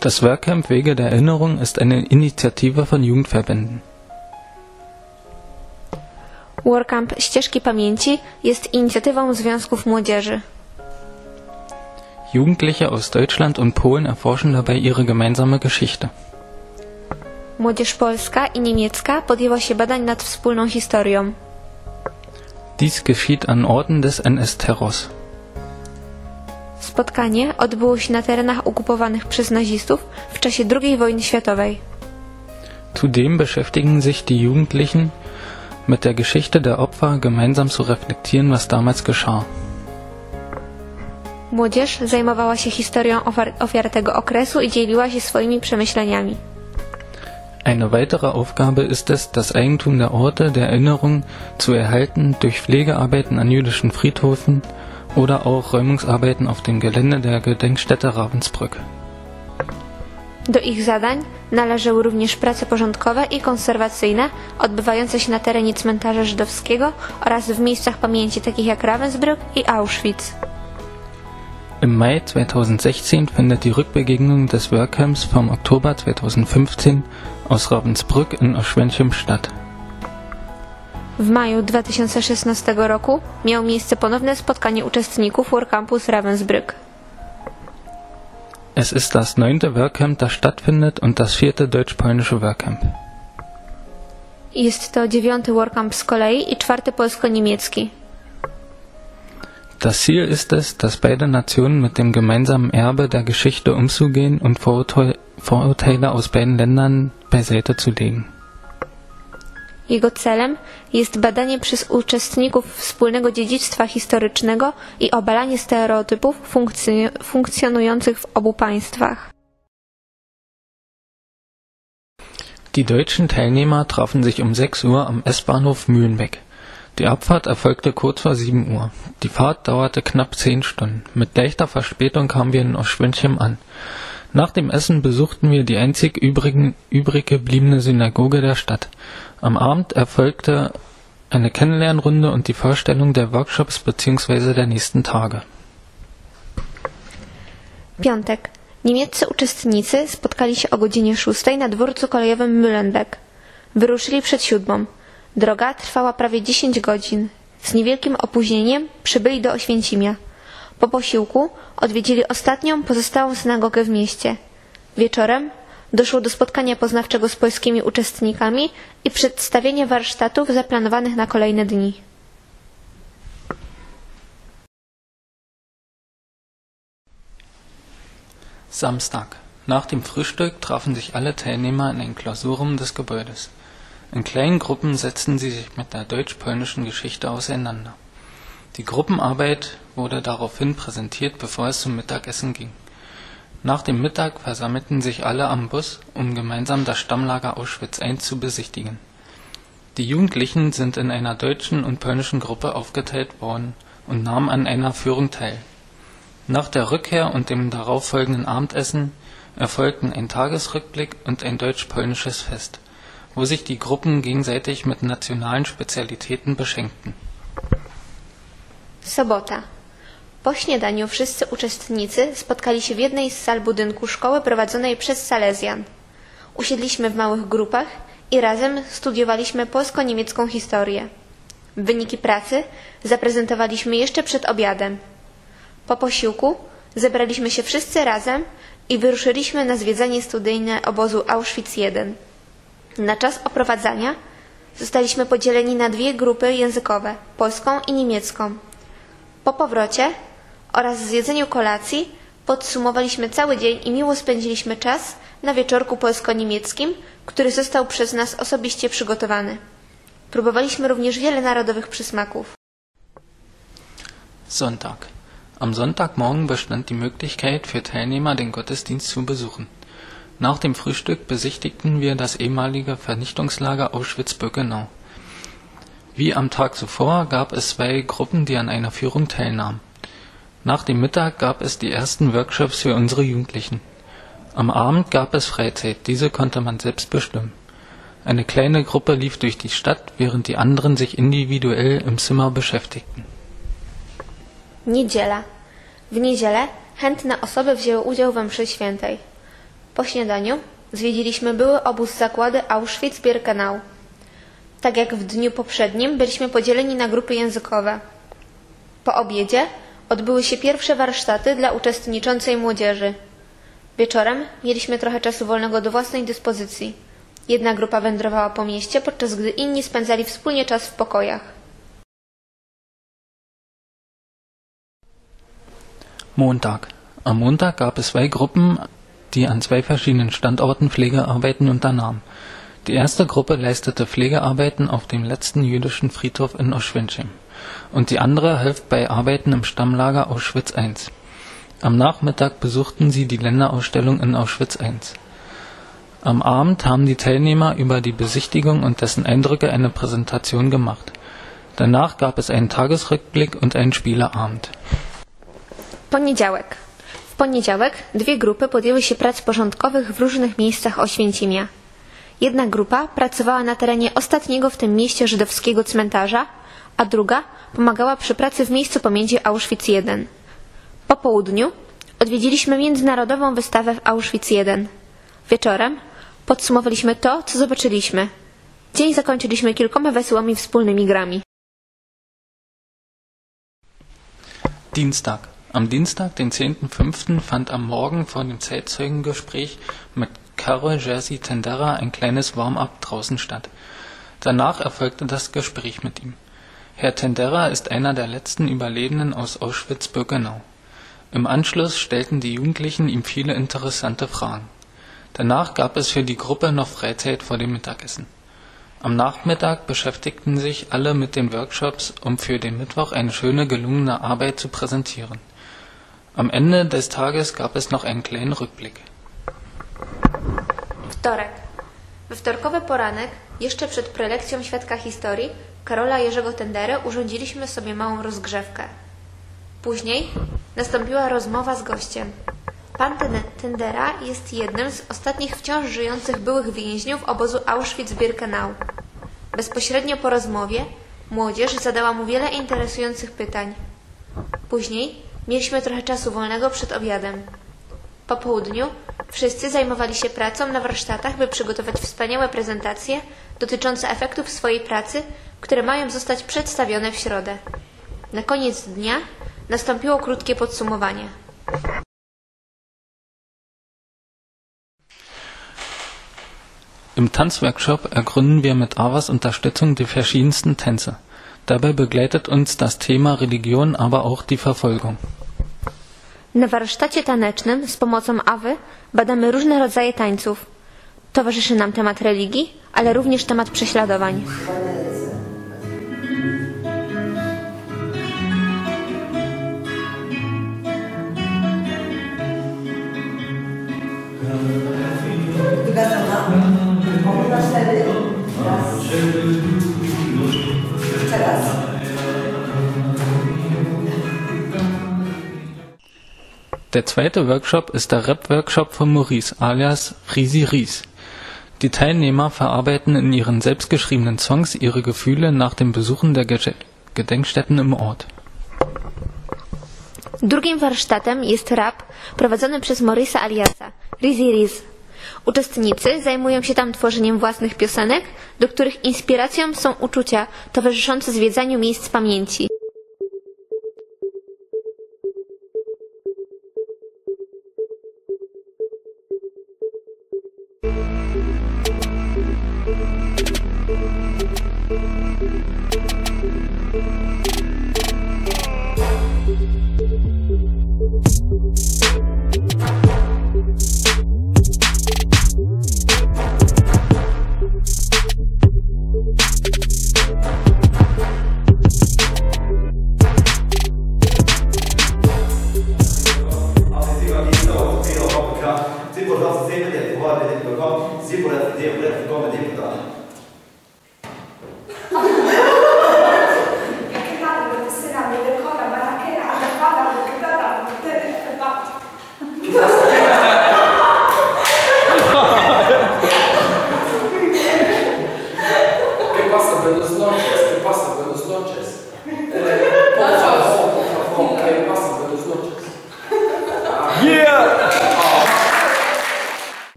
Das Workcamp Wege der Erinnerung ist eine Initiative von Jugendverbänden. WordCamp Ścieżki Pamięci jest inicjatywą związków młodzieży. Jugendliche aus Deutschland und Polen erforschen dabei ihre gemeinsame Geschichte. Młodzież polska i niemiecka podjęła się badań nad wspólną historią. Dies geschieht an Orten des NS-Terrors. Spotkanie odbyło się na terenach okupowanych przez nazistów w czasie II wojny światowej. Zudem beschäftigen sich die Jugendlichen mit der Geschichte der Opfer, gemeinsam zu reflektieren, was damals geschah. Młodzież zajmowała się historią ofiar tego okresu i dzieliła się swoimi przemyśleniami. Eine weitere Aufgabe ist es, das Eigentum der Orte der Erinnerung zu erhalten durch Pflegearbeiten an jüdischen Friedhöfen oder auch Räumungsarbeiten auf dem Gelände der Gedenkstätte Ravensbrück. Do ich zadań należały również prace porządkowe i konserwacyjne odbywające się na terenie cmentarza żydowskiego oraz w miejscach pamięci takich jak Ravensbrück i Auschwitz. Im Mai 2016 findet die Rückbegegnung des Workcamps vom Oktober 2015 aus Ravensbrück in Oświęcim statt. W maju 2016 roku miało miejsce ponowne spotkanie uczestników WordCampu z Ravensbrück. Es ist das 9. Workcamp, das stattfindet und das 4. deutsch-polnische Workcamp. Jest to 9. WordCamp z kolei i 4. polsko-niemiecki. Das Ziel ist es, dass beide Nationen mit dem gemeinsamen Erbe der Geschichte umzugehen und Vorurteile aus beiden Ländern beiseite zu legen. Jego celem jest badanie przez uczestników wspólnego dziedzictwa historycznego i obalanie stereotypów funkcjonujących w obu państwach. Die deutschen Teilnehmer trafen sich um 6 Uhr am S-Bahnhof Mühlenbeck. Die Abfahrt erfolgte kurz vor 7 Uhr. Die Fahrt dauerte knapp 10 Stunden. Mit leichter Verspätung kamen wir in Oświęcim an. Nach dem Essen besuchten wir die einzig übrig gebliebene Synagoge der Stadt. Am Abend erfolgte eine Kennenlernrunde und die Vorstellung der Workshops bzw. der nächsten Tage. Piątek. Niemieccy uczestnicy spotkali się o godzinie 6 na dworcu kolejowym Mühlenbeck. Wyruszyli przed 7. Droga trwała prawie 10 godzin. Z niewielkim opóźnieniem przybyli do Oświęcimia. Po posiłku odwiedzili ostatnią pozostałą synagogę w mieście. Wieczorem doszło do spotkania poznawczego z polskimi uczestnikami i przedstawienia warsztatów zaplanowanych na kolejne dni. Samstag. Nach dem Frühstück trafen sich alle Teilnehmer in ein Klausurraum des Gebäudes. In kleinen Gruppen setzten sie sich mit der deutsch-polnischen Geschichte auseinander. Die Gruppenarbeit wurde daraufhin präsentiert, bevor es zum Mittagessen ging. Nach dem Mittag versammelten sich alle am Bus, um gemeinsam das Stammlager Auschwitz I zu besichtigen. Die Jugendlichen sind in einer deutschen und polnischen Gruppe aufgeteilt worden und nahmen an einer Führung teil. Nach der Rückkehr und dem darauffolgenden Abendessen erfolgten ein Tagesrückblick und ein deutsch-polnisches Fest, wo sich die Gruppen gegenseitig mit nationalen Spezialitäten beschenkten. Sobota. Po śniadaniu wszyscy uczestnicy spotkali się w jednej z sal budynku szkoły prowadzonej przez Salezjan. Usiedliśmy w małych grupach i razem studiowaliśmy polsko-niemiecką historię. Wyniki pracy zaprezentowaliśmy jeszcze przed obiadem. Po posiłku zebraliśmy się wszyscy razem i wyruszyliśmy na zwiedzanie studyjne obozu Auschwitz I. Na czas oprowadzania zostaliśmy podzieleni na 2 grupy językowe, polską i niemiecką. Po powrocie oraz zjedzeniu kolacji podsumowaliśmy cały dzień i miło spędziliśmy czas na wieczorku polsko-niemieckim, który został przez nas osobiście przygotowany. Próbowaliśmy również wiele narodowych przysmaków. Sonntag. Am Sonntagmorgen bestand die Möglichkeit für Teilnehmer, den Gottesdienst zu besuchen. Nach dem Frühstück besichtigten wir das ehemalige Vernichtungslager Auschwitz-Birkenau. Wie am Tag zuvor gab es 2 Gruppen, die an einer Führung teilnahmen. Nach dem Mittag gab es die ersten Workshops für unsere Jugendlichen. Am Abend gab es Freizeit, diese konnte man selbst bestimmen. Eine kleine Gruppe lief durch die Stadt, während die anderen sich individuell im Zimmer beschäftigten. Niedziela. W niedzielę chętne osoby wzięły udział we mszy świętej. Po śniadaniu zwiedziliśmy były obóz zakłady Auschwitz-Birkenau. Tak jak w dniu poprzednim byliśmy podzieleni na grupy językowe. Po obiedzie odbyły się pierwsze warsztaty dla uczestniczącej młodzieży. Wieczorem mieliśmy trochę czasu wolnego do własnej dyspozycji. Jedna grupa wędrowała po mieście, podczas gdy inni spędzali wspólnie czas w pokojach. Montag. Am Montag gab es zwei Gruppen, die an zwei verschiedenen Standorten Pflegearbeiten unternahmen. Die erste Gruppe leistete Pflegearbeiten auf dem letzten jüdischen Friedhof in Oświęcim und die andere half bei Arbeiten im Stammlager Auschwitz I. Am Nachmittag besuchten sie die Länderausstellung in Auschwitz I. Am Abend haben die Teilnehmer über die Besichtigung und dessen Eindrücke eine Präsentation gemacht. Danach gab es einen Tagesrückblick und einen Spieleabend. Poniedziałek. W poniedziałek dwie grupy podjęły się prac porządkowych w różnych miejscach Oświęcimia. Jedna grupa pracowała na terenie ostatniego w tym mieście żydowskiego cmentarza, a druga pomagała przy pracy w miejscu pamięci Auschwitz I. Po południu odwiedziliśmy międzynarodową wystawę w Auschwitz I. Wieczorem podsumowaliśmy to, co zobaczyliśmy. Dzień zakończyliśmy kilkoma wesołymi wspólnymi grami. Dienstag. Am Dienstag, den 10.05., fand am Morgen vor dem Zeitzeugengespräch mit Karol Jerzy Tendera ein kleines Warm-up draußen statt. Danach erfolgte das Gespräch mit ihm. Herr Tendera ist einer der letzten Überlebenden aus Auschwitz-Birkenau. Im Anschluss stellten die Jugendlichen ihm viele interessante Fragen. Danach gab es für die Gruppe noch Freizeit vor dem Mittagessen. Am Nachmittag beschäftigten sich alle mit den Workshops, um für den Mittwoch eine schöne, gelungene Arbeit zu präsentieren. Am Ende des Tages gab es noch einen kleinen Rückblick. Wtorek. We wtorkowy poranek, jeszcze przed prelekcją Świadka Historii, Karola Jerzego Tendery, urządziliśmy sobie małą rozgrzewkę. Później nastąpiła rozmowa z gościem. Pan Tendera jest jednym z ostatnich wciąż żyjących byłych więźniów obozu Auschwitz-Birkenau. Bezpośrednio po rozmowie młodzież zadała mu wiele interesujących pytań. Później mieliśmy trochę czasu wolnego przed obiadem. Po południu wszyscy zajmowali się pracą na warsztatach, by przygotować wspaniałe prezentacje dotyczące efektów swojej pracy, które mają zostać przedstawione w środę. Na koniec dnia nastąpiło krótkie podsumowanie. Im Tanzworkshop ergründen wir mit Avas Unterstützung die verschiedensten Tänze. Dabei begleitet uns das Thema Religion, aber auch die Verfolgung. Na warsztacie tanecznym z pomocą Awy badamy różne rodzaje tańców. Towarzyszy nam temat religii, ale również temat prześladowań. Der zweite Workshop ist der Rap-Workshop von Maurice, alias Risi Ries. Die Teilnehmer verarbeiten in ihren selbstgeschriebenen Songs ihre Gefühle nach dem Besuchen der Gedenkstätten im Ort. Drugim warsztatem jest rap prowadzony przez Maurice'a aliasa Risi Ries. Uczestnicy zajmują się tam tworzeniem własnych piosenek, do których inspiracją są uczucia towarzyszące zwiedzaniu miejsc pamięci.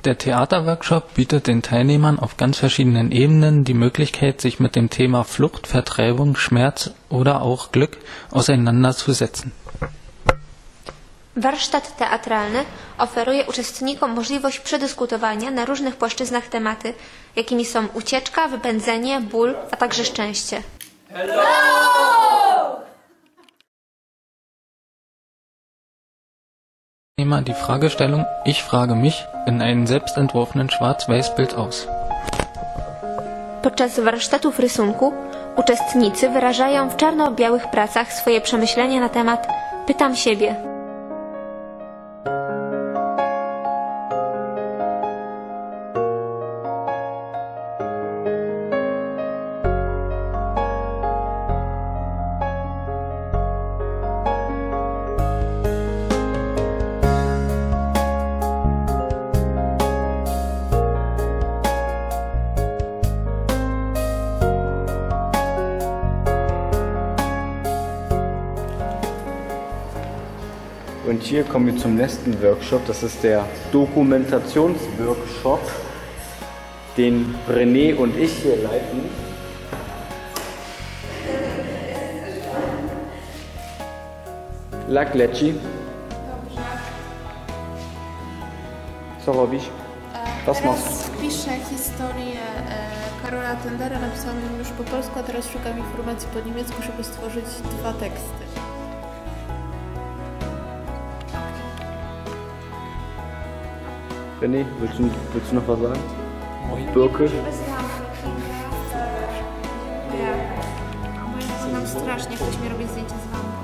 Der Theaterworkshop bietet den Teilnehmern auf ganz verschiedenen Ebenen die Möglichkeit, sich mit dem Thema Flucht, Vertreibung, Schmerz oder auch Glück auseinanderzusetzen. Warsztat teatralny oferuje uczestnikom możliwość przedyskutowania na różnych płaszczyznach tematy, jakimi są ucieczka, wypędzenie, ból, a także szczęście. Die Fragestellung Ich frage mich in einem selbst entworfenen Schwarz-Weiß-Bild aus. Podczas warsztatów rysunku uczestnicy wyrażają w czarno-białych pracach swoje przemyślenia na temat Pytam siebie. Und hier kommen wir zum nächsten Workshop. Das ist der Dokumentationsworkshop, den René und ich hier leiten. Jak leci? Co robisz? Was machst du? Piszę historię Karola Tendera, napisałam ją już po polsku, a teraz szukam informacji po niemiecku, żeby stworzyć 2 teksty. René, willst du noch was sagen? Birke? Ja, bo ja znam strasznie, jak ktoś mi robi zdjęcie z lampą.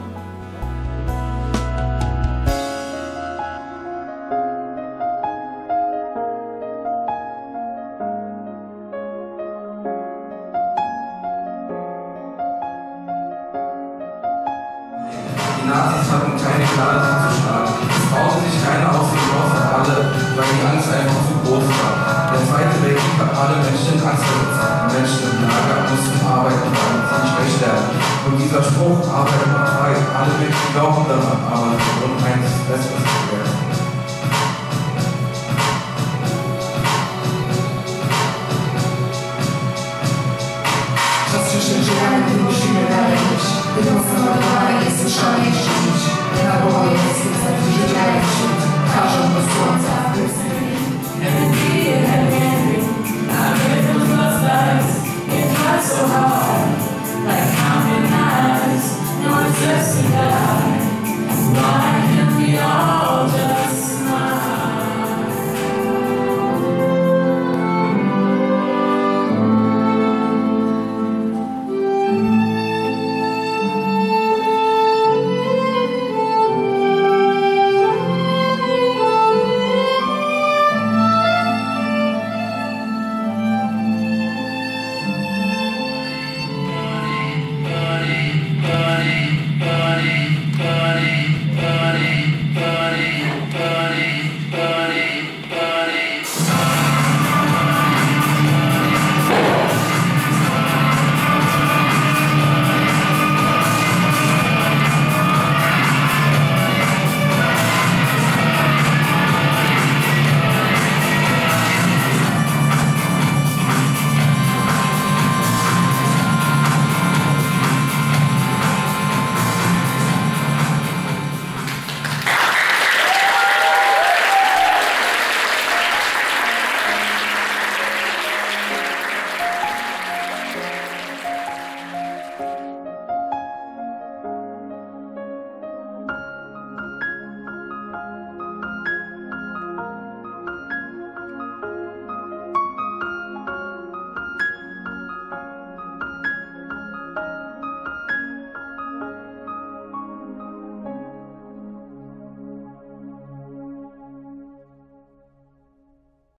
Die Nazis hatten keine Gnade zuzuschlagen. Es traute sich keiner aus dem Dorf an alle, weil die Angst einfach zu groß war. Der Zweite Weltkrieg hat alle Menschen in Angst versetzt. Die Menschen im Lager mussten arbeiten, damit sie nicht mehr sterben. Und dieser Spruch, Arbeit macht frei, alle Menschen glauben daran, aber der Grund eines Besseres zu werden.